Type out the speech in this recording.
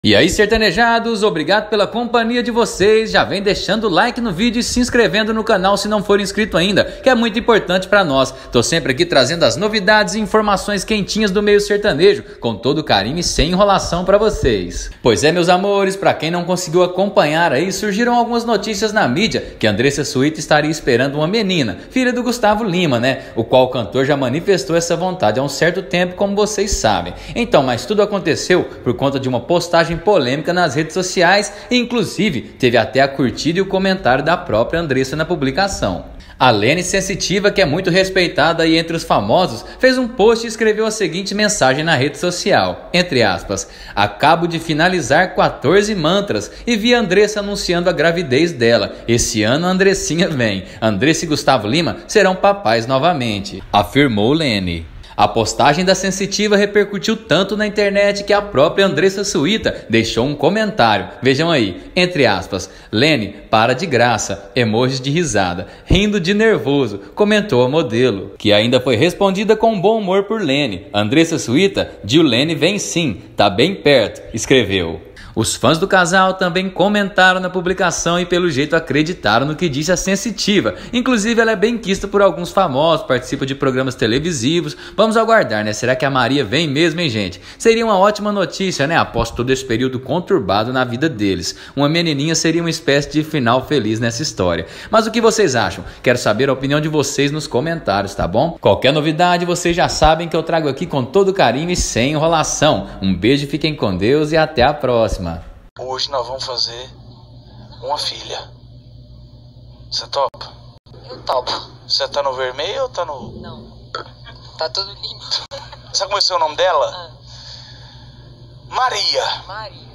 E aí, sertanejados, obrigado pela companhia de vocês, já vem deixando o like no vídeo e se inscrevendo no canal se não for inscrito ainda, que é muito importante pra nós. Tô sempre aqui trazendo as novidades e informações quentinhas do meio sertanejo, com todo carinho e sem enrolação pra vocês. Pois é, meus amores, pra quem não conseguiu acompanhar aí, surgiram algumas notícias na mídia que Andressa Suíta estaria esperando uma menina, filha do Gustavo Lima, né? O qual o cantor já manifestou essa vontade há um certo tempo, como vocês sabem. Então, mas tudo aconteceu por conta de uma postagem polêmica nas redes sociais e inclusive teve até a curtida e o comentário da própria Andressa na publicação. A Lene Sensitiva, que é muito respeitada aí entre os famosos, fez um post e escreveu a seguinte mensagem na rede social, entre aspas: acabo de finalizar 14 mantras e vi a Andressa anunciando a gravidez dela. Esse ano a Andressinha vem. Andressa e Gustavo Lima serão papais novamente, afirmou Lene. A postagem da Sensitiva repercutiu tanto na internet que a própria Andressa Suíta deixou um comentário. Vejam aí, entre aspas: Lene, para de graça, emojis de risada, rindo de nervoso, comentou a modelo, que ainda foi respondida com bom humor por Lene. Andressa Suíta, Gil Lene vem sim, tá bem perto, escreveu. Os fãs do casal também comentaram na publicação e pelo jeito acreditaram no que disse a Sensitiva. Inclusive ela é bem quista por alguns famosos, participa de programas televisivos. Vamos aguardar, né? Será que a Maria vem mesmo, hein, gente? Seria uma ótima notícia, né? Após todo esse período conturbado na vida deles. Uma menininha seria uma espécie de final feliz nessa história. Mas o que vocês acham? Quero saber a opinião de vocês nos comentários, tá bom? Qualquer novidade vocês já sabem que eu trago aqui com todo carinho e sem enrolação. Um beijo, fiquem com Deus e até a próxima. Hoje nós vamos fazer uma filha. Você topa? Eu topo. Você tá no vermelho ou tá no... Não. Tá tudo limpo. Sabe como é o nome dela? Ah. Maria. Maria.